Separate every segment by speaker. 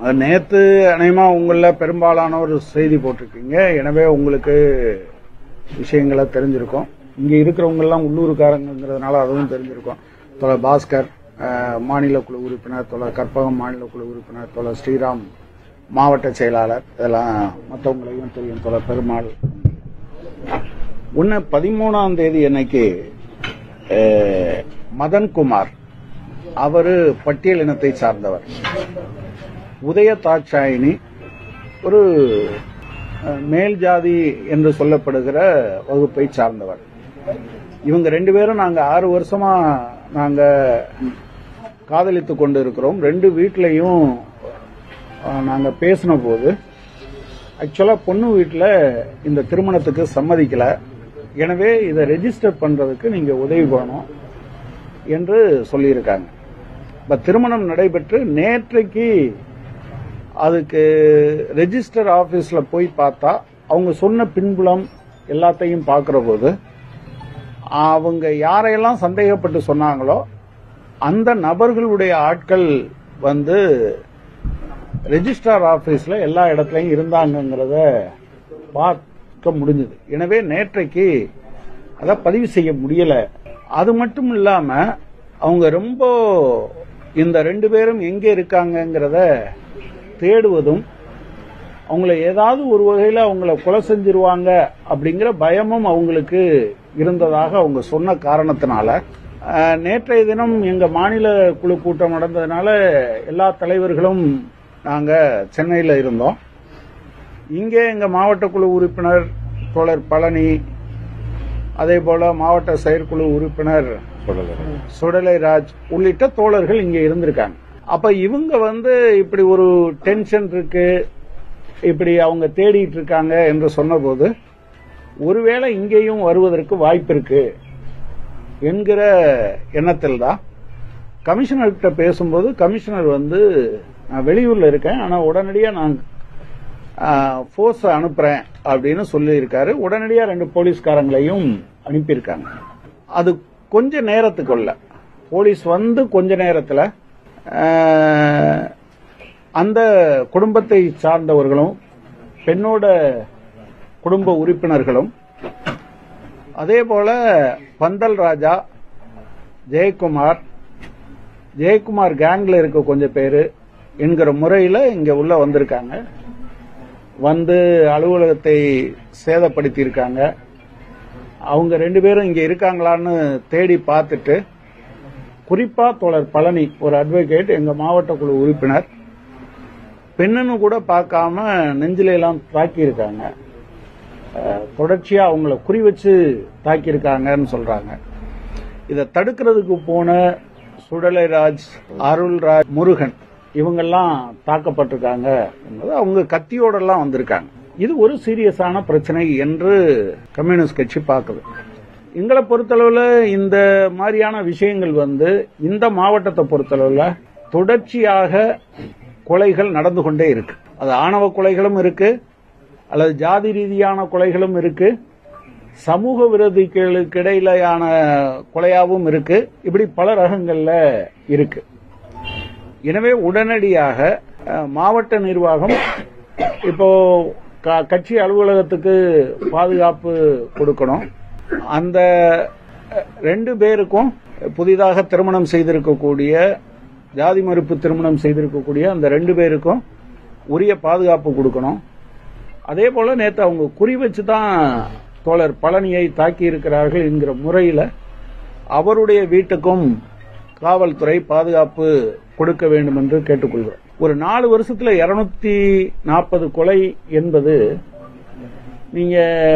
Speaker 1: நேத்து அநேகமா உங்கள பெரும்பாலான ஒரு செய்தி போட்டிருக்கீங்க. எனவே உங்களுக்கு விஷயங்களை தெரிஞ்சிருக்கும். இங்க இருக்கிறவங்க எல்லாம் உள்ளூர்காரங்கிறதுனால அதுவும் தெரிஞ்சிருக்கும். தோழர் பாஸ்கர் மாநில குழு உறுப்பினர், தோழர் கற்பகம் மாநில குழு உறுப்பினர், தோழர் ஸ்ரீராம் மாவட்ட செயலாளர், இதெல்லாம் மற்றவங்களையும் தெரியும். தோழர் பெருமாள் 13ஆம் தேதி அன்னைக்கு மதன்குமார் அவரு பட்டியல் இனத்தை சார்ந்தவர். உதய தாட்சாயினி ஒரு மேல் ஜாதி என்று சொல்லப்படுகிற வகுப்பை சார்ந்தவர். இவங்க 2 பேரும் நாங்க 6 வருஷமா நாங்க காதலித்துக் கொண்டு இருக்கிறோம். 2 வீட்லயும் நாங்க பேசின போது ஆக்சுவலா பொண்ணு வீட்டுல இந்த திருமணத்துக்கு சம்மதிக்கல. எனவே இதை ரெஜிஸ்டர் பண்றதுக்கு நீங்க உதவி பண்ணணும் என்று சொல்லியிருக்காங்க. திருமணம் நடைபெற்று நேற்றைக்கு அதுக்கு ரெஜிஸ்டர் ஆபீஸ்ல போய் பார்த்தா அவங்க சொன்ன பின்புலம் எல்லாத்தையும் பார்க்கிற போது அவங்க யாரையெல்லாம் சந்தேகப்பட்டு சொன்னாங்களோ அந்த நபர்களுடைய ஆட்கள் வந்து ரெஜிஸ்ட்ரார் ஆபீஸ்ல எல்லா இடத்துலயும் இருந்தாங்கிறத பார்க்க முடிஞ்சது. எனவே நேற்றைக்கு அதை பதிவு செய்ய முடியல. அது மட்டும் இல்லாம அவங்க ரொம்ப இந்த 2 பேரும் எங்க இருக்காங்கிறத தேடுவதும், அவங்கள ஏதாவது ஒரு வகையில அவங்கள கொலை செஞ்சிருவாங்க அப்படிங்கிற பயமும் அவங்களுக்கு இருந்ததாக அவங்க சொன்ன காரணத்தினால நேற்றைய தினம் எங்க மாநில குழு கூட்டம் நடந்ததுனால எல்லா தலைவர்களும் நாங்க சென்னையில் இருந்தோம். இங்கே எங்க மாவட்ட குழு உறுப்பினர் தோழர் பழனி, அதே போல மாவட்ட செயற்குழு உறுப்பினர் சுடலைராஜ் உள்ளிட்ட தோழர்கள் இங்க இருந்திருக்காங்க. அப்ப இவங்க வந்து இப்படி ஒரு டென்ஷன் இருக்கு, இப்படி அவங்க தேடிட்டு இருக்காங்க என்று சொன்னபோது ஒருவேளை இங்கேயும் வருவதற்கு வாய்ப்பு இருக்கு என்கிற எண்ணத்தில் தான் கமிஷனர்கிட்ட பேசும்போது கமிஷனர் வந்து நான் வெளியூர்ல இருக்கேன், ஆனா உடனடியா நான் போர்ஸ் அனுப்புறேன் அப்படின்னு சொல்லியிருக்காரு. உடனடியா 2 போலீஸ்காரங்களையும் அனுப்பியிருக்காங்க. அது கொஞ்ச நேரத்துக்குள்ள போலீஸ் வந்து கொஞ்ச நேரத்தில் அந்த குடும்பத்தை சார்ந்தவர்களும் பெண்ணோட குடும்ப உறுப்பினர்களும் அதே போல பந்தல் ராஜா, ஜெயக்குமார் கேங்ல இருக்க கொஞ்சம் பேரு என்கிற முறையில இங்க உள்ள வந்திருக்காங்க. வந்து அலுவலகத்தை சேதப்படுத்தி இருக்காங்க. அவங்க 2 பேரும் இங்க இருக்காங்களான்னு தேடி பார்த்துட்டு, குறிப்பா தோழர் பழனி ஒரு அட்வொகேட், எங்க மாவட்ட குழு உறுப்பினர், பெண்ணுன்னு கூட பார்க்காம நெஞ்சில எல்லாம் தாக்கி இருக்காங்க. தொடர்ச்சியா அவங்கள குறி வச்சு தாக்கி இருக்காங்கன்னு சொல்றாங்க. இதை தடுக்கிறதுக்கு போன சுடலைராஜ், அருள்ராஜ், முருகன் இவங்கெல்லாம் தாக்கப்பட்டிருக்காங்க என்பது அவங்க கத்தியோட எல்லாம் வந்திருக்காங்க. இது ஒரு சீரியஸான பிரச்சனை என்று கம்யூனிஸ்ட் கட்சி பார்க்குது. எங்களை பொறுத்தளவுல இந்த மாதிரியான விஷயங்கள் வந்து இந்த மாவட்டத்தை பொறுத்தளவுல தொடர்ச்சியாக கொலைகள் நடந்து கொண்டே இருக்கு. அது ஆணவ கொலைகளும் இருக்கு, அல்லது ஜாதி ரீதியான கொலைகளும் இருக்கு, சமூக விரோதிகளுக்கு இடையிலான கொலையாவும் இருக்கு. இப்படி பல ரகங்கள்ல இருக்கு. எனவே உடனடியாக மாவட்ட நிர்வாகம் இப்போ கட்சி அலுவலகத்துக்கு பாதுகாப்பு கொடுக்கணும். அந்த 2 பேருக்கும் புதிதாக திருமணம் செய்திருக்கக்கூடிய, ஜாதி மறுப்பு திருமணம் செய்திருக்கக்கூடிய அந்த 2 பேருக்கும் உரிய பாதுகாப்பு கொடுக்கணும். அதே போல நேற்று அவங்க குறி வச்சு தான் தோழர் பழனியை தாக்கி இருக்கிறார்கள் என்கிற முறையில் அவருடைய வீட்டுக்கும் காவல்துறை பாதுகாப்பு கொடுக்க வேண்டும் என்று கேட்டுக்கொள்கிறோம். ஒரு 4 வருஷத்துல 240 கொலை என்பது, நீங்க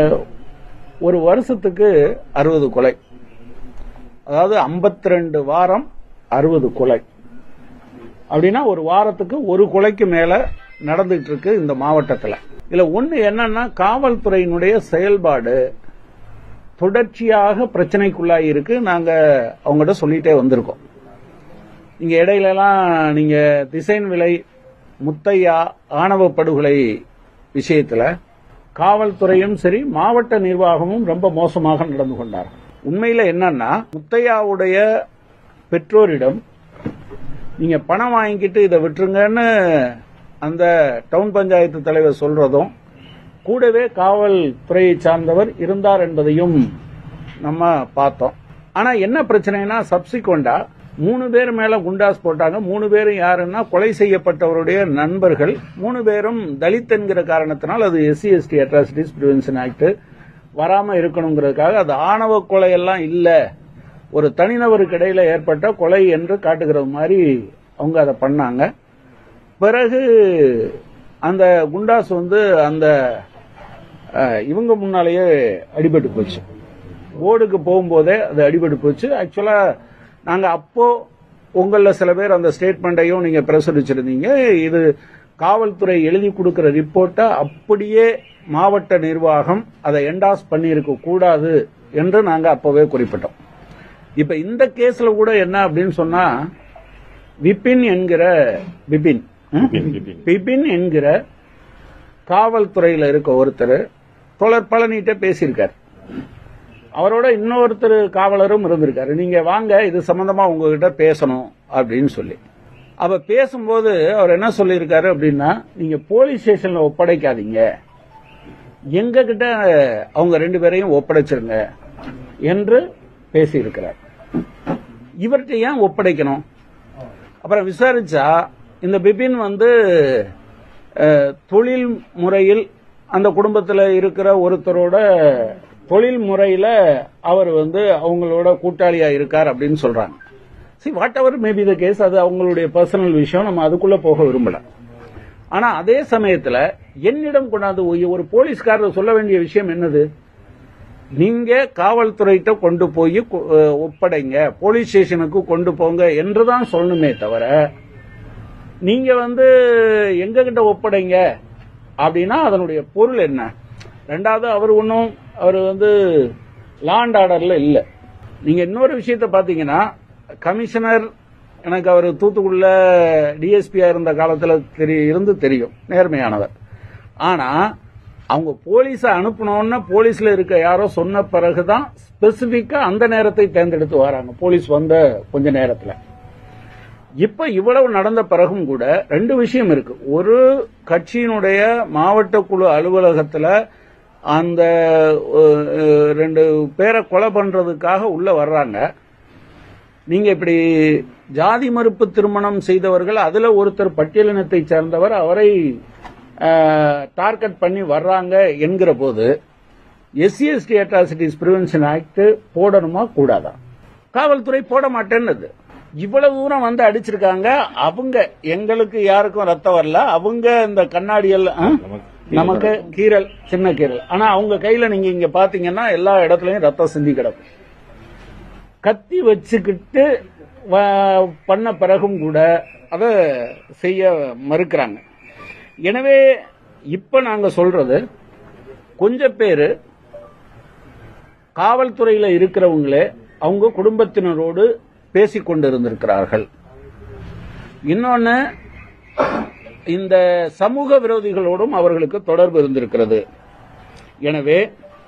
Speaker 1: ஒரு வருஷத்துக்கு 60 கொலை, அதாவது 52 வாரம் 60 கொலை அப்படின்னா ஒரு வாரத்துக்கு ஒரு கொலைக்கு மேல நடந்துட்டு இருக்கு இந்த மாவட்டத்தில். இதுல ஒண்ணு என்னன்னா, காவல்துறையினுடைய செயல்பாடு தொடர்ச்சியாக பிரச்சனைக்குள்ளாகி இருக்கு. நாங்க அவங்ககிட்ட சொல்லிட்டே வந்திருக்கோம். இங்க இடையில எல்லாம் நீங்க திசைன் விலை, முத்தையா ஆணவ படுகொலை விஷயத்துல காவல்துறையும் சரி மாவட்ட நிர்வாகமும் ரொம்ப மோசமாக நடந்து கொண்டார். உண்மையில என்னன்னா, முத்தையாவுடைய பெற்றோரிடம் நீங்க பணம் வாங்கிக்கிட்டு இதை விட்டுருங்கன்னு அந்த டவுன் பஞ்சாயத்து தலைவர் சொல்றதும் கூடவே காவல்துறையை சார்ந்தவர் இருந்தார் என்பதையும் நம்ம பார்த்தோம். ஆனா என்ன பிரச்சனைனா சப்சிக்வெண்டா 3 பேர் மேல குண்டாஸ் போட்டாங்க. 3 பேரும் யாருன்னா கொலை செய்யப்பட்டவருடைய நண்பர்கள். 3 பேரும் தலித் என்கிற காரணத்தினால் அது SC/ST அட்ராசிட்டிஸ் பிரிவென்ஷன் ஆக்ட் வராம இருக்கணுங்கிறதுக்காக அது ஆணவ கொலை எல்லாம் இல்ல, ஒரு தனிநபருக்கு இடையில ஏற்பட்ட கொலை என்று காட்டுகிறது மாதிரி அவங்க அதை பண்ணாங்க. பிறகு அந்த குண்டாஸ் அந்த இவங்க முன்னாலேயே அடிபட்டு போச்சு. போர்டுக்கு போகும்போதே அது அடிபட்டு போச்சு. ஆக்சுவலா நாங்க அப்போ உங்கள சில பேர் அந்த ஸ்டேட்மெண்ட்டையும் நீங்க பிரசுரிச்சிருந்தீங்க. இது காவல்துறை எழுதி கொடுக்கிற ரிப்போர்ட்டை அப்படியே மாவட்ட நிர்வாகம் அதை என்டாஸ் பண்ணியிருக்க கூடாது என்று நாங்க அப்பவே குறிப்பிட்டோம். இப்ப இந்த கேஸ்ல கூட என்ன அப்படின்னு சொன்னா விபின் என்கிற காவல்துறையில இருக்க ஒருத்தர் தோழர் பழனிட்ட பேசியிருக்காரு. அவரோட இன்னொருத்தர் காவலரும் இருந்திருக்காரு. நீங்க வாங்க இது சம்பந்தமா உங்ககிட்ட பேசணும் அப்படின்னு சொல்லி. அப்ப பேசும்போது அவர் என்ன சொல்லியிருக்காரு அப்படின்னா, நீங்க போலீஸ் ஸ்டேஷன்ல ஒப்படைக்காதீங்க, எங்க கிட்ட அவங்க 2 பேரையும் ஒப்படைச்சிருங்க என்று பேசியிருக்கிறார். இவர்கிட்ட ஏன் ஒப்படைக்கணும்? அப்புறம் விசாரிச்சா இந்த பிபின் தொழில் முறையில் அந்த குடும்பத்தில் இருக்கிற ஒருத்தரோட தொழில் முறையில அவர் அவங்களோட கூட்டாளியா இருக்கார் அப்படின்னு சொல்றாங்க. Whatever maybe the case, அது அவங்களுடைய பர்சனல் விஷயம், நம்ம அதுக்குள்ள போக விரும்பல. ஆனா அதே சமயத்துல என்னிடம் கொண்டாந்து ஒரு போலீஸ்காரர் சொல்ல வேண்டிய விஷயம் என்னது, நீங்க காவல்துறையிட்ட கொண்டு போய் ஒப்படைங்க, போலீஸ் ஸ்டேஷனுக்கு கொண்டு போங்க என்றுதான் சொல்லணுமே தவிர, நீங்க எங்க கிட்ட ஒப்படைங்க அப்படின்னா அதனுடைய பொருள் என்ன? ரெண்டாவது அவர் லா அண்ட் ஆர்டர்ல இல்ல. நீங்க இன்னொரு விஷயத்த பாத்தீங்கன்னா, கமிஷனர் எனக்கு அவர் தூத்துக்குடியில டிஎஸ்பியா இருந்த காலத்துல தெரியும், நேர்மையானவர். ஆனா அவங்க போலீஸ அனுப்பணும்னு போலீஸ்ல இருக்க யாரோ சொன்ன பிறகுதான் ஸ்பெசிபிக்கா அந்த நேரத்தை தேர்ந்தெடுத்து வராங்க, போலீஸ் வந்த கொஞ்ச நேரத்துல. இப்ப இவ்வளவு நடந்த பிறகும் கூட 2 விஷயம் இருக்கு. ஒரு கட்சியினுடைய மாவட்ட குழு அலுவலகத்துல அந்த 2 பேரை கொலை பண்றதுக்காக உள்ள வர்றாங்க. நீங்க இப்படி ஜாதி மறுப்பு திருமணம் செய்தவர்கள், அதுல ஒருத்தர் பட்டியலினத்தை சேர்ந்தவர், அவரை டார்கெட் பண்ணி வர்றாங்க என்கிற போது SC/ST அட்ராசிட்டிஸ் பிரிவென்ஷன் ஆக்ட் போடணுமா கூடாதா? காவல்துறை போட மாட்டேன்னு இவ்வளவு தூரம் அடிச்சிருக்காங்க. அவங்க எங்களுக்கு யாருக்கும் ரத்தம் வரல, அவங்க இந்த கண்ணாடியல் நமக்கு கீரல், சின்ன கீரல். ஆனா அவங்க கையில நீங்க இங்க பாத்தீங்கன்னா எல்லா இடத்துலயும் ரத்தம் சிந்தி கிடக்கும். கத்தி வச்சுக்கிட்டு பண்ண பிறகும் கூட அதை செய்ய மறுக்கிறாங்க. எனவே இப்ப நாங்க சொல்றது, கொஞ்சம் பேரு காவல்துறையில இருக்கிறவங்களே அவங்க குடும்பத்தினரோடு பேசிக் கொண்டிருந்திருக்கிறார்கள். இன்னொன்னு, இந்த சமூக விரோதிகளோடும் அவர்களுக்கு தொடர்பு இருந்திருக்கிறது. எனவே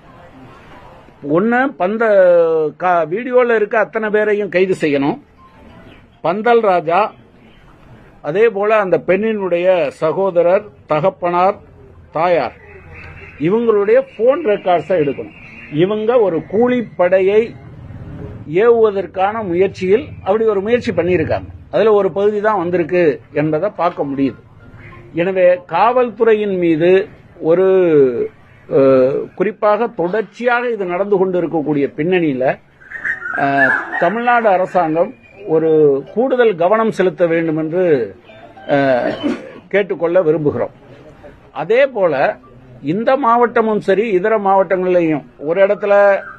Speaker 1: ஒன்னு வீடியோல இருக்க அத்தனை பேரையும் கைது செய்யணும். பந்தல் ராஜா, அதே போல அந்த பெண்ணினுடைய சகோதரர், தகப்பனார், தாயார், இவங்களுடைய போன் ரெக்கார்ட்ஸை எடுக்கணும். இவங்க ஒரு கூலிப்படையை ஏவுவதற்கான முயற்சியில் அப்படி ஒரு முயற்சி பண்ணியிருக்காங்க. அதுல ஒரு பகுதி தான் வந்திருக்கு என்பதை பார்க்க முடியுது. எனவே காவல்துறையின் மீது ஒரு குறிப்பாக தொடர்ச்சியாக இது நடந்து கொண்டிருக்கக்கூடிய பின்னணியில தமிழ்நாடு அரசாங்கம் ஒரு கூடுதல் கவனம் செலுத்த வேண்டும் என்று கேட்டுக்கொள்ள விரும்புகிறோம். அதே போல இந்த மாவட்டமும் சரி, இதர மாவட்டங்களையும் ஒரு இடத்துல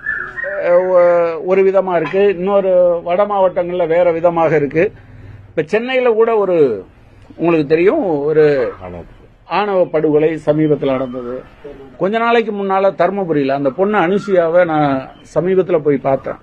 Speaker 1: ஒரு விதமா இருக்கு, இன்னொரு வட மாவட்டங்கள்ல வேற விதமாக இருக்கு. இப்ப சென்னையில கூட உங்களுக்கு தெரியும், ஒரு ஆணவ படுகொலை சமீபத்தில் நடந்தது. கொஞ்ச நாளைக்கு முன்னால தர்மபுரியில அந்த பொண்ணு அனுசுயாவை நான் சமீபத்தில் போய் பார்த்தேன்.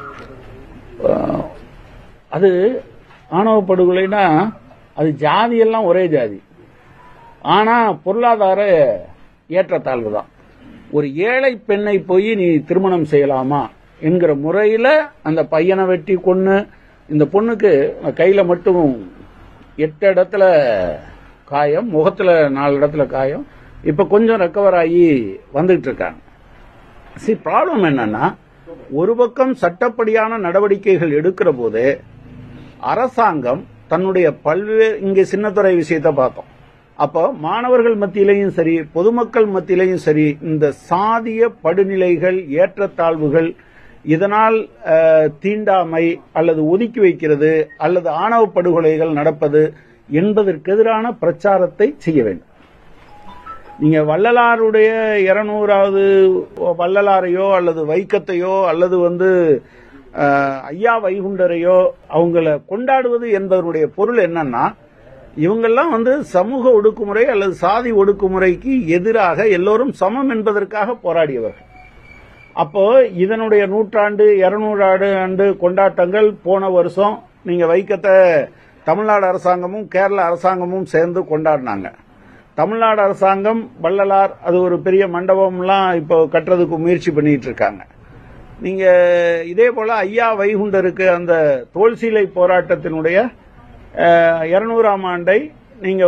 Speaker 1: அது ஆணவ படுகொலைனா அது ஜாதி எல்லாம் ஒரே ஜாதி, ஆனா பொருளாதார ஏற்றத்தாழ்வு தான். ஒரு ஏழை பெண்ணை போய் நீ திருமணம் செய்யலாமா என்கிற முறையில அந்த பையனை வெட்டி கொன்னு, இந்த பொண்ணுக்கு கையில மட்டும் 8 இடத்துல காயம், முகத்துல 4 இடத்துல காயம். இப்ப கொஞ்சம் ரெக்கவர் ஆகி வந்துகிட்டு இருக்காங்க. ப்ராப்ளம் என்னன்னா, ஒரு பக்கம் சட்டப்படியான நடவடிக்கைகள் எடுக்கிற போது அரசாங்கம் தன்னுடைய பல்வேறு, இங்க சின்னத்துறை விஷயத்தை பார்த்தோம். அப்போ மாணவர்கள் மத்தியிலையும் சரி, பொதுமக்கள் மத்தியிலையும் சரி, இந்த சாதிய படுநிலைகள், ஏற்றத்தாழ்வுகள், இதனால் தீண்டாமை அல்லது ஒதுக்கி வைக்கிறது அல்லது ஆணவ படுகொலைகள் நடப்பது என்பதற்கு எதிரான பிரச்சாரத்தை செய்ய வேண்டும். நீங்க வள்ளலாருடைய 200வது வள்ளலாரையோ அல்லது வைக்கத்தையோ அல்லது ஐயா வைகுண்டரையோ அவங்கள கொண்டாடுவது என்பதனுடைய பொருள் என்னன்னா, இவங்கெல்லாம் சமூக ஒடுக்குமுறை அல்லது சாதி ஒடுக்குமுறைக்கு எதிராக எல்லோரும் சமம் என்பதற்காக போராடியவர்கள். அப்போ இதனுடைய 100 200 ஆண்டு கொண்டாட்டங்கள் போன வருஷம் நீங்க வைக்கத்தை தமிழ்நாடு அரசாங்கமும் கேரள அரசாங்கமும் சேர்ந்து கொண்டாடினாங்க. தமிழ்நாடு அரசாங்கம் வள்ளலார் அது ஒரு பெரிய மண்டபம்லாம் இப்போ கட்டுறதுக்கு முயற்சி பண்ணிட்டு இருக்காங்க. நீங்க இதே போல ஐயா வைகுண்டருக்கு அந்த தோல்சீலை போராட்டத்தினுடைய 200ஆம் ஆண்டை நீங்க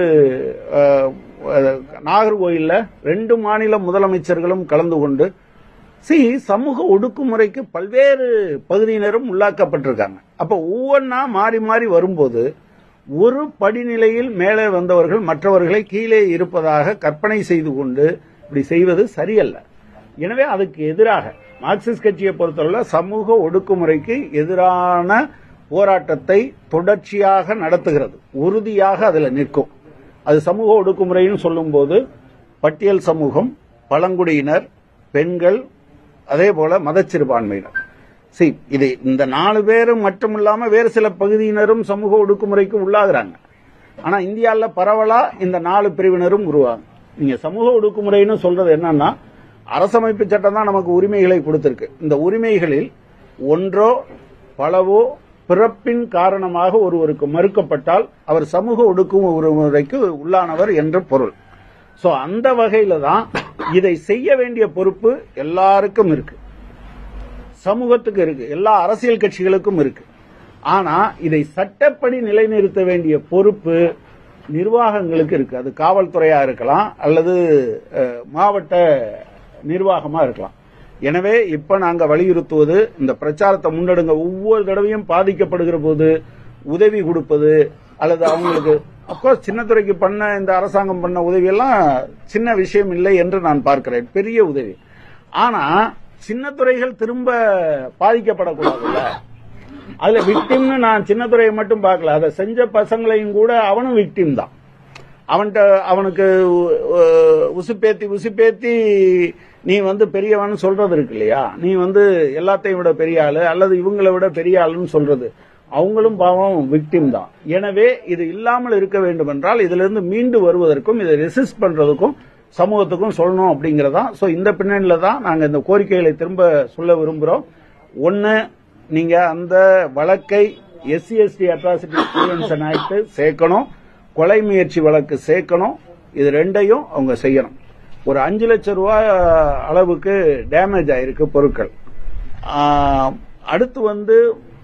Speaker 1: நாகர்கோயில்ல 2 மாநில முதலமைச்சர்களும் கலந்து கொண்டு சமூக ஒடுக்குமுறைக்கு பல்வேறு பகுதியினரும் உள்ளாக்கப்பட்டிருக்காங்க. அப்ப ஒவ்வொன்னா மாறி மாறி வரும்போது ஒரு படிநிலையில் மேலே வந்தவர்கள் மற்றவர்களை கீழே இருப்பதாக கற்பனை செய்து கொண்டு இப்படி செய்வது சரியல்ல. எனவே அதுக்கு எதிராக மார்க்சிஸ்ட் கட்சியை பொறுத்தவரை சமூக ஒடுக்குமுறைக்கு எதிரான போராட்டத்தை தொடர்ச்சியாக நடத்துகிறது, உறுதியாக அதுல நிற்கும். அது சமூக ஒடுக்குமுறைன்னு சொல்லும் போது பட்டியல் சமூகம், பழங்குடியினர், பெண்கள், அதே போல மதச்சிறுபான்மையினர். இது இந்த 4 பேரும் மட்டும் இல்லாம வேறு சில பகுதியினரும் சமூக ஒடுக்குமுறைக்கு உள்ளாகிறாங்க. ஆனா இந்தியாவில் பரவலா இந்த 4 பிரிவினரும் உருவாங்க. நீங்க சமூக ஒடுக்குமுறைன்னு சொல்றது என்னன்னா, அரசமைப்பு சட்டம் தான் நமக்கு உரிமைகளை கொடுத்திருக்கு. இந்த உரிமைகளில் ஒன்றோ பலவோ பிறப்பின் காரணமாக ஒருவருக்கு மறுக்கப்பட்டால் அவர் சமூக ஒடுக்குமுறைக்கு உள்ளானவர் என்று பொருள். அந்த வகையில தான் இதை செய்ய வேண்டிய பொறுப்பு எல்லாருக்கும் இருக்கு, சமூகத்துக்கு இருக்கு, எல்லா அரசியல் கட்சிகளுக்கும் இருக்கு. ஆனா இதை சட்டப்படி நிலைநிறுத்த வேண்டிய பொறுப்பு நிர்வாகங்களுக்கு இருக்கு. அது காவல்துறையா இருக்கலாம் அல்லது மாவட்ட நிர்வாகமா இருக்கலாம். எனவே இப்ப நாங்க வலியுறுத்துவது, இந்த பிரச்சாரத்தை முன்னெடுங்க. ஒவ்வொரு தடவையும் பாதிக்கப்படுகிற போது உதவி கொடுப்பது அல்லது அவங்களுக்கு அப்கோர்ஸ் சின்னத்துறைக்கு பண்ண இந்த அரசாங்கம் பண்ண உதவியெல்லாம் சின்ன விஷயம் இல்லை என்று நான் பார்க்கிறேன், பெரிய உதவி. ஆனா சின்னத்துறைகள் திரும்ப பாதிக்கப்படக்கூடாதுல்ல. அதுல விக்டிம்னு நான் சின்னத்துறையை மட்டும் பார்க்கல, அதை செஞ்ச பசங்களையும் கூட அவனும் விக்டிம் தான். அவனுக்கு உசுப்பேத்தி நீ பெரியவன் சொல்றது இருக்கு இல்லையா, நீ எல்லாத்தையும் விட பெரிய ஆளு அல்லது இவங்களை விட பெரிய ஆளுன்னு சொல்றது, அவங்களும் பாவம் விக்டிம் தான். எனவே இது இல்லாமல் இருக்க வேண்டும் என்றால் இதிலிருந்து மீண்டு வருவதற்கும் இதை ரெசிஸ்ட் பண்றதுக்கும் சமூகத்துக்கும் சொல்லணும் அப்படிங்கறதா. இந்த பின்னணியில தான் நாங்க இந்த கோரிக்கைகளை திரும்ப சொல்ல விரும்புறோம். ஒன்னு, நீங்க அந்த வழக்கை SC/ST அட்ராசிட்டி பிரிவென்ஷன் ஆக்ட் சேர்க்கணும், கொலை முயற்சி வழக்கு சேர்க்கணும். இது 2ஐயும் அவங்க செய்யணும். ஒரு 5 லட்சம் ரூபாய் அளவுக்கு டேமேஜ் ஆயிருக்கு பொருட்கள். அடுத்து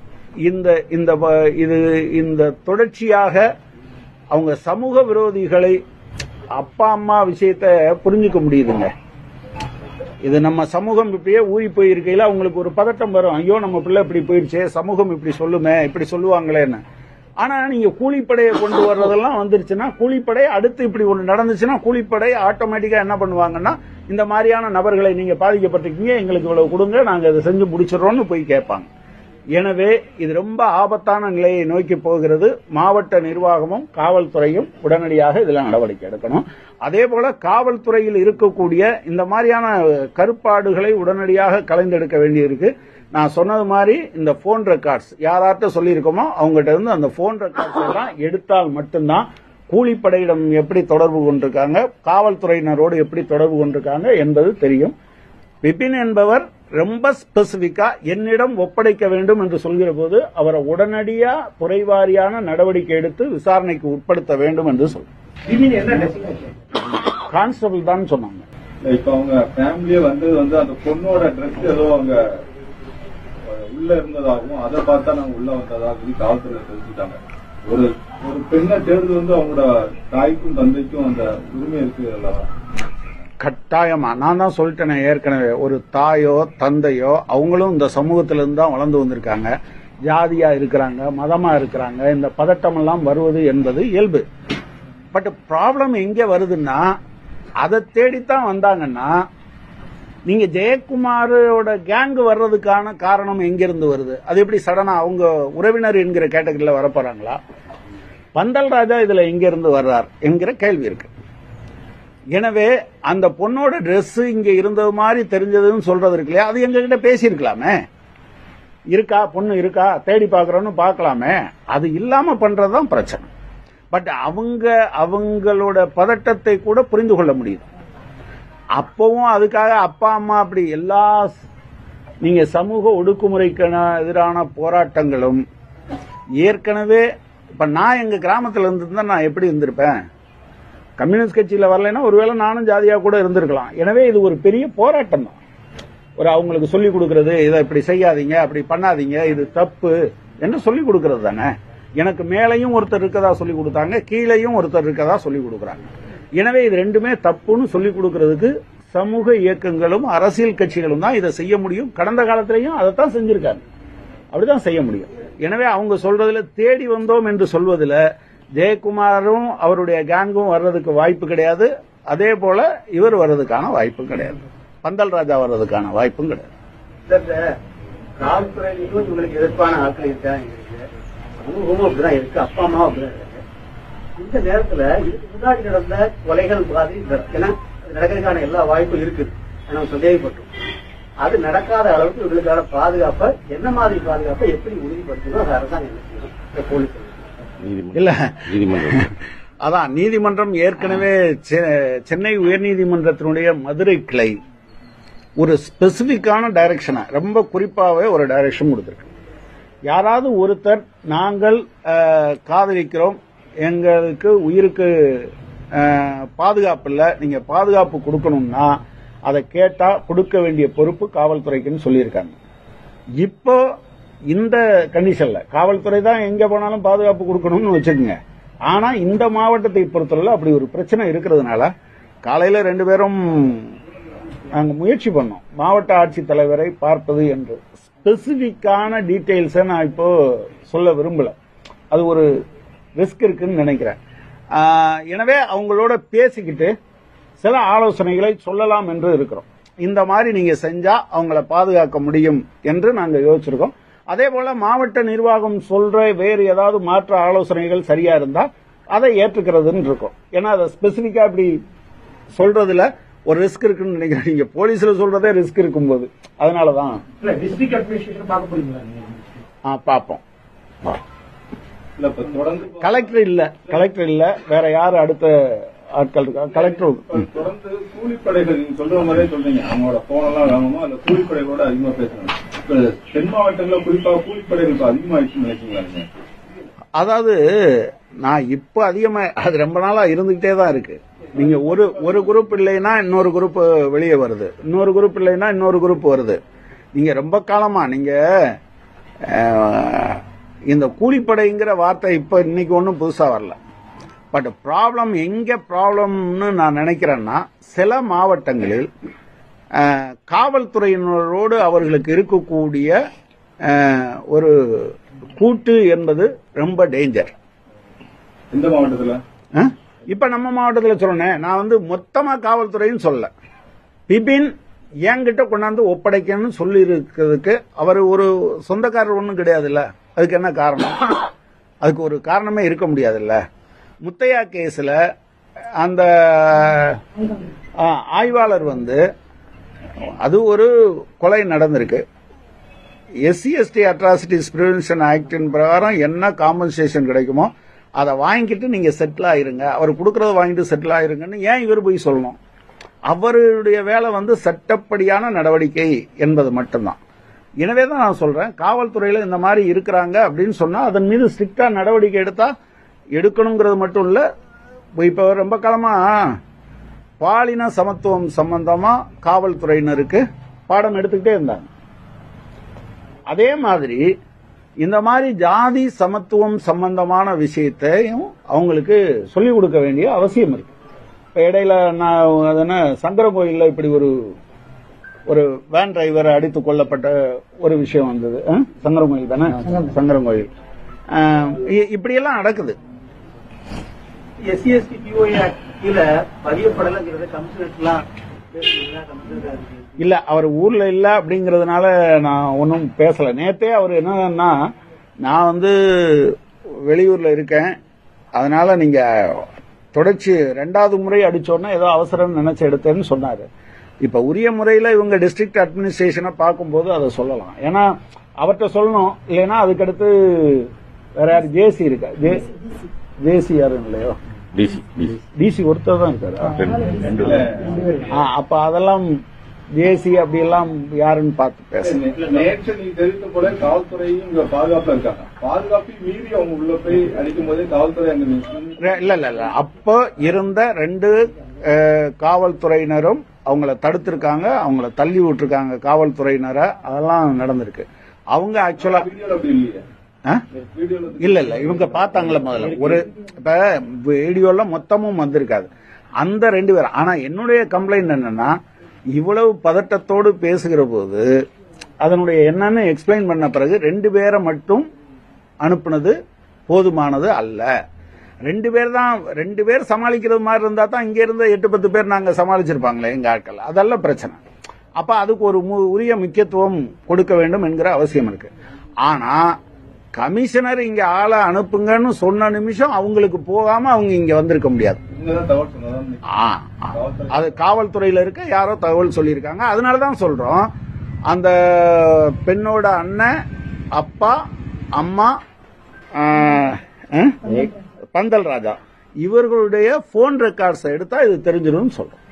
Speaker 1: இந்த தொடர்ச்சியாக அவங்க சமூக விரோதிகளை, அப்பா அம்மா விஷயத்தை புரிஞ்சுக்க முடியுதுங்க. இது நம்ம சமூகம் இப்படியே ஊறி போயிருக்கையில அவங்களுக்கு ஒரு பதட்டம் வரும், ஐயோ நம்ம பிள்ளை இப்படி போயிருச்சே, சமூகம் இப்படி சொல்லுமே, இப்படி சொல்லுவாங்களேன்னு. ஆனா நீங்க கூலிப்படையை கொண்டு வர்றதெல்லாம் வந்துருச்சுன்னா, கூலிப்படை அடுத்து இப்படி ஒன்று நடந்துச்சுன்னா கூலிப்படை ஆட்டோமேட்டிக்கா என்ன பண்ணுவாங்கன்னா, இந்த மாதிரியான நபர்களை நீங்க பாதிக்கப்பட்டிருக்கீங்க, எங்களுக்கு இவ்வளவு கொடுங்க, நாங்க அதை செஞ்சு முடிச்சிடறோம்னு போய் கேட்பாங்க. எனவே இது ரொம்ப ஆபத்தான நிலையை நோக்கி போகிறது. மாவட்ட நிர்வாகமும் காவல்துறையும் உடனடியாக இதுல நடவடிக்கை எடுக்கணும். அதே போல காவல்துறையில் இருக்கக்கூடிய இந்த மாதிரியான கருப்பாடுகளை உடனடியாக கலைந்தெடுக்க வேண்டியிருக்கு. நான் சொன்னது மாதிரி இந்த போன் ரெக்கார்ட்ஸ் யார்கிட்ட சொல்லியிருக்கோமோ அவங்ககிட்ட இருந்து அந்த போன் ரெக்கார்ட்ஸ் எல்லாம் எடுத்தால் மட்டும்தான் கூலிப்படையிடம் எப்படி தொடர்பு கொண்டிருக்காங்க, காவல்துறையினரோடு எப்படி தொடர்பு கொண்டிருக்காங்க என்பது தெரியும். விபின் என்பவர் ரொம்ப ஸ்பெசிபிக்கா என்னிடம் ஒப்படைக்க வேண்டும் என்று சொல்கிற போது அவரை உடனடியா துறைவாரியான நடவடிக்கை எடுத்து விசாரணைக்கு உட்படுத்த வேண்டும் என்று கான்ஸ்டபிள் தான் சொன்னாங்க.
Speaker 2: இப்ப அவங்க ஃபேமிலியே அந்த பொண்ணோட ட்ரெஸ் ஏதோ அவங்க உள்ள இருந்ததாகவும் அதை பார்த்தா நாங்க உள்ள வந்ததாகவும் காவல்துறை தெரிஞ்சுட்டாங்க. ஒரு ஒரு பெண்ணை தேர்ந்து வந்து அவங்களோட தாய்க்கும் தந்தைக்கும் அந்த உரிமை இருக்கு அல்லவா?
Speaker 1: கட்டாயமா. நான் தான் சொல்லிட்டேன் ஏற்கனவே, ஒரு தாயோ தந்தையோ அவங்களும் இந்த சமூகத்திலிருந்து தான் வளர்ந்து வந்திருக்காங்க. ஜாதியா இருக்கிறாங்க, மதமா இருக்கிறாங்க. இந்த பதட்டம் எல்லாம் வருவது என்பது இயல்பு. பட் ப்ராப்ளம் எங்க வருதுன்னா, அதை தேடித்தான் வந்தாங்கன்னா, நீங்க ஜெயக்குமாரோட கேங் வர்றதுக்கான காரணம் எங்கிருந்து வருது? அது எப்படி சடனா அவங்க உறவினர் என்கிற கேட்டகரியில வரப்போறாங்களா? பந்தல் ராஜா இதுல எங்க இருந்து வர்றார் என்கிற கேள்வி இருக்கு. எனவே அந்த பொண்ணோட Dress இங்க இருந்தது மாதிரி தெரிஞ்சதுன்னு சொல்றது இருக்கு இல்லையா, அது எங்க கிட்ட பேசியிருக்கலாமே. இருக்கா பொண்ணு இருக்கா தேடி பாக்குறோன்னு பாக்கலாமே. அது இல்லாம பண்றதுதான் பிரச்சனை. பட் அவங்களோட பதட்டத்தை கூட புரிந்து கொள்ள முடியுது. அப்பவும் அதுக்காக அப்பா அம்மா அப்படி எல்லா நீங்க சமூக ஒடுக்குமுறைக்கு எதிரான போராட்டங்களும் ஏற்கனவே இப்ப நான் எங்க கிராமத்துல இருந்திருந்தா நான் எப்படி இருந்திருப்பேன்? கம்யூனிஸ்ட் கட்சியில வரலைன்னா ஒருவேளை நானும் ஜாதியா கூட இருந்திருக்கலாம். எனவே இது ஒரு பெரிய போராட்டம் தான். ஒரு அவங்களுக்கு சொல்லிக் கொடுக்கறது, இதை இப்படி செய்யாதீங்க, அப்படி பண்ணாதீங்க, இது தப்பு என்று சொல்லிக் கொடுக்கறது தானே. எனக்கு மேலையும் ஒருத்தர் இருக்கதா சொல்லிக் கொடுத்தாங்க, கீழையும் ஒருத்தர் இருக்கதா சொல்லிக் கொடுக்குறாங்க. எனவே இது ரெண்டுமே தப்புன்னு சொல்லிக் கொடுக்கறதுக்கு சமூக இயக்கங்களும் அரசியல் கட்சிகளும் தான் இதை செய்ய முடியும். கடந்த காலத்திலையும் அதைத்தான் செஞ்சிருக்காங்க. அப்படிதான் செய்ய முடியும். எனவே அவங்க சொல்றதுல தேடி வந்தோம் என்று சொல்வதில் ஜெயக்குமாரும் அவருடைய கேங்கும் வர்றதுக்கு வாய்ப்பு கிடையாது. அதே போல இவர் வர்றதுக்கான வாய்ப்பும் கிடையாது. பந்தல் ராஜா வர்றதுக்கான வாய்ப்பும் கிடையாது.
Speaker 3: காவல்துறையிலும் இவங்களுக்கு எதிர்ப்பான ஆட்கள் இருக்காங்க, சமூகமும் அப்படிதான் இருக்கு, அப்பா அம்மாவும் அப்படிதான் இருக்கு. இந்த நேரத்துல இதுக்கு முன்னாடி நடந்த கொலைகள் பாதி நடக்கிறதுக்கான எல்லா வாய்ப்பும் இருக்குது. நம்ம சந்தேகப்பட்டோம். அது நடக்காத அளவுக்கு இவங்களுக்கான பாதுகாப்பை என்ன மாதிரி பாதுகாப்பை எப்படி உறுதிப்படுத்தணும்? அது அரசாங்கம் என்ன செய்யணும்? போலீஸ்
Speaker 1: இல்ல அதான் நீதிமன்றம் ஏற்கனவே சென்னை உயர்நீதிமன்றத்தினுடைய மதுரை கிளை ஒரு ஸ்பெசிபிக்கான டைரக்ஷனை ரொம்ப குறிப்பாகவே ஒரு டைரக்ஷன் கொடுத்திருக்கு. யாராவது ஒருத்தர் நாங்கள் காதலிக்கிறோம், எங்களுக்கு உயிருக்கு பாதுகாப்பு இல்லை, நீங்க பாதுகாப்பு கொடுக்கணும்னா அதை கேட்டா கொடுக்க வேண்டிய பொறுப்பு காவல்துறைக்குன்னு சொல்லியிருக்காங்க. இப்போ இந்த கண்டிஷன்ல காவல்துறை தான் எங்க போனாலும் பாதுகாப்பு கொடுக்கணும்னு வச்சுக்கோங்க. ஆனா இந்த மாவட்டத்தை பொறுத்தவரை அப்படி ஒரு பிரச்சனை இருக்கிறதுனால காலையில 2 பேரும் நாங்க முயற்சி பண்ணோம் மாவட்ட ஆட்சித்தலைவரை பார்ப்பது என்று. ஸ்பெசிபிக்கான டீடைல்ஸை நான் இப்போ சொல்ல விரும்பல, அது ஒரு ரிஸ்க் இருக்குன்னு நினைக்கிறேன். எனவே அவங்களோட பேசிக்கிட்டு சில ஆலோசனைகளை சொல்லலாம் என்று இருக்கிறோம். இந்த மாதிரி நீங்க செஞ்சா அவங்கள பாதுகாக்க முடியும் என்று நாங்க யோசிச்சிருக்கோம். அதே போல மாவட்ட நிர்வாகம் சொல்ற வேறு ஏதாவது மாற்று ஆலோசனைகள் சரியா இருந்தா அதை ஏற்றுக்கிறதுன்னு இருக்கோம். ஏன்னா அதை ஸ்பெசிபிக்கா இப்படி சொல்றதுல ஒரு ரிஸ்க் இருக்குன்னு நினைக்கிறேன். நீங்க போலீஸ்ல சொல்றதே ரிஸ்க் இருக்கும்போது அதனாலதான்
Speaker 3: டிஸ்ட்ரிக்ட் அட்மினிஸ்ட்ரேஷன் பார்க்க போறீங்களா?
Speaker 1: பார்ப்போம். கலெக்டர் இல்ல வேற யாரு அடுத்த ஆட்கள் இருக்கா? கலெக்டர்
Speaker 2: தொடர்ந்து கூலிப்படைகள் நீங்க சொல்ற மாதிரியே சொல்றீங்க. அவங்களோட போனெல்லாம் வாங்கணுமா அந்த கூலிப்படைகளோட அதிகமா பேசணும். இப்ப தென் மாவட்டங்களில் குறிப்பாக கூலிப்படைகள் அதிகமாயிடுச்சுன்னு நினைக்கிறீங்களா?
Speaker 1: அதாவது நான் இப்ப அதிகமா அது ரொம்ப நாளா இருந்துகிட்டே தான் இருக்கு. நீங்க ஒரு குரூப் இல்லைன்னா இன்னொரு குரூப் வெளியே வருது, இன்னொரு குரூப் இல்லைன்னா இன்னொரு குரூப் வருது. நீங்க ரொம்ப காலமா நீங்க இந்த கூலிப்படைங்கிற வார்த்தை இப்ப இன்னைக்கு ஒன்றும் புதுசா வரல. பட் ப்ராப்ளம் எங்க ப்ராப்ளம்னு நான் நினைக்கிறேன்னா, சில மாவட்டங்களில் காவல்துறையினரோடு அவர்களுக்கு இருக்கக்கூடிய ஒரு கூட்டு என்பது ரொம்ப டேஞ்சர்.
Speaker 2: இந்த மாவட்டத்தில்
Speaker 1: இப்ப நம்ம மாவட்டத்தில் சொல்றேன், நான் மொத்தமா காவல்துறைன்னு சொல்ல, பிபின் என்கிட்ட கொண்டாந்து ஒப்படைக்கணும்னு சொல்லி இருக்கிறதுக்கு அவர் ஒரு சொந்தக்காரர் ஒன்றும் கிடையாதுல்ல. அதுக்கு என்ன காரணம்? அதுக்கு ஒரு காரணமே இருக்க முடியாதுல்ல. முத்தையா கேஸ்ல அந்த ஆய்வாளர் அது ஒரு கொலை நடந்திருக்கு. SC/ST அட்ராசிட்டிஸ் பிரிவென்ஷன் ஆக்டின் பிரகாரம் என்ன காம்பன்சேஷன் கிடைக்குமோ அதை வாங்கிட்டு நீங்க செட்டில் ஆயிருங்க, அவர் கொடுக்கறத வாங்கிட்டு செட்டில் ஆயிருங்கன்னு ஏன் இவர் போய் சொல்லணும்? அவருடைய வேலை சட்டப்படியான நடவடிக்கை என்பது மட்டும்தான். எனவேதான் நான் சொல்றேன், காவல்துறையில இந்த மாதிரி இருக்கிறாங்க அப்படின்னு சொன்னா அதன் மீது ஸ்ட்ரிக்டா நடவடிக்கை எடுக்கணுங்கிறது மட்டும் இல்ல. இப்ப ரொம்ப காலமா பாலின சமத்துவம் சம்பந்தமா காவல்துறையினருக்கு பாடம் எடுத்துக்கிட்டே இருந்தாங்க. அதே மாதிரி இந்த மாதிரி ஜாதி சமத்துவம் சம்பந்தமான விஷயத்தையும் அவங்களுக்கு சொல்லிக் கொடுக்க வேண்டிய அவசியம் இருக்கு. இப்ப இடையில நான் சங்கரன் கோயில்ல இப்படி ஒரு வேன் டிரைவர் அடித்துக் கொல்லப்பட்ட ஒரு விஷயம் வந்தது. சங்கரன் கோயில் தானே? சங்கரன் கோயில். இப்படியெல்லாம் நடக்குது.
Speaker 3: SC/ST POA கீழ பதியப்படலைங்கிறத கமிஷனர்லாம்
Speaker 1: இல்ல, அவர் ஊர்ல இல்ல அப்படிங்கறதுனால நான் ஒன்னும் பேசல. நேத்தே அவர் என்னன்னா, நான் வெளியூர்ல இருக்கேன், அதனால நீங்க தொடர்ச்சி 2வது முறை அடிச்சோன்னா ஏதோ அவசரம் நினைச்சு எடுத்தேன்னு சொன்னாரு. இப்ப உரிய முறையில இவங்க டிஸ்ட்ரிக்ட் அட்மினிஸ்ட்ரேஷனை பார்க்கும்போது அதை சொல்லலாம். ஏன்னா அவர்கிட்ட சொல்லணும், இல்லைன்னா அதுக்கடுத்து வேற யாரு ஜேசி இருக்கா? ஜேசி யாரும் இல்லையோ? டிசி ஒருத்தர் தான் இருக்காரு. அப்ப அதெல்லாம் ஜேசி அப்படி எல்லாம் யாருன்னு பார்த்து பேசுறேன்.
Speaker 2: நேற்று நீ தெரிவித்த போல காவல்துறையும் இங்க பாதுகாப்புல இருக்காங்க. பாதுகாப்பை மீறி அவங்க உள்ள போய் அடிக்கும் போதே காவல்துறை அங்க
Speaker 1: இல்ல அப்ப இருந்த 2 காவல்துறையினரும் அவங்கள தடுத்திருக்காங்க, அவங்கள தள்ளி விட்டுருக்காங்க காவல்துறையினரை. அதெல்லாம் நடந்திருக்கு. அவங்க ஆக்சுவலா இல்ல இவங்க பார்த்தாங்களே முதல்ல. இப்ப வீடியோல மொத்தமும் வந்திருக்காது அந்த 2 பேர். ஆனா என்னுடைய கம்ப்ளைண்ட் என்னன்னா, இவ்வளவு பதட்டத்தோடு பேசுகிற போது அதனுடைய என்னன்னு எக்ஸ்பிளைன் பண்ண பிறகு 2 பேரை மட்டும் அனுப்புனது போதுமானது அல்ல. 2 பேர் தான், 2 பேர் சமாளிக்கிறது மாதிரி இருந்தா தான் இங்க இருந்த 8-10 பேர் நாங்க சமாளிச்சிருப்பாங்களே எங்க ஆட்கள். அதெல்லாம் பிரச்சனை. அப்ப அதுக்கு ஒரு உரிய முக்கியத்துவம் கொடுக்க வேண்டும் என்கிற அவசியம் இருக்கு. ஆனா கமிஷனர் இங்க ஆளை அனுப்புங்கன்னு சொன்ன நிமிஷம் அவங்களுக்கு போகாம அவங்க இங்க வந்திருக்க முடியாது. அது காவல்துறையில இருக்க யாரோ தகவல் சொல்லியிருக்காங்க. அதனாலதான் சொல்றோம், அந்த பெண்ணோட அண்ணன், அப்பா, அம்மா, பந்தல் ராஜா இவர்களுடைய போன் ரெக்கார்ட்ஸ் எடுத்தா இது தெரிஞ்சிடும் சொல்றோம்.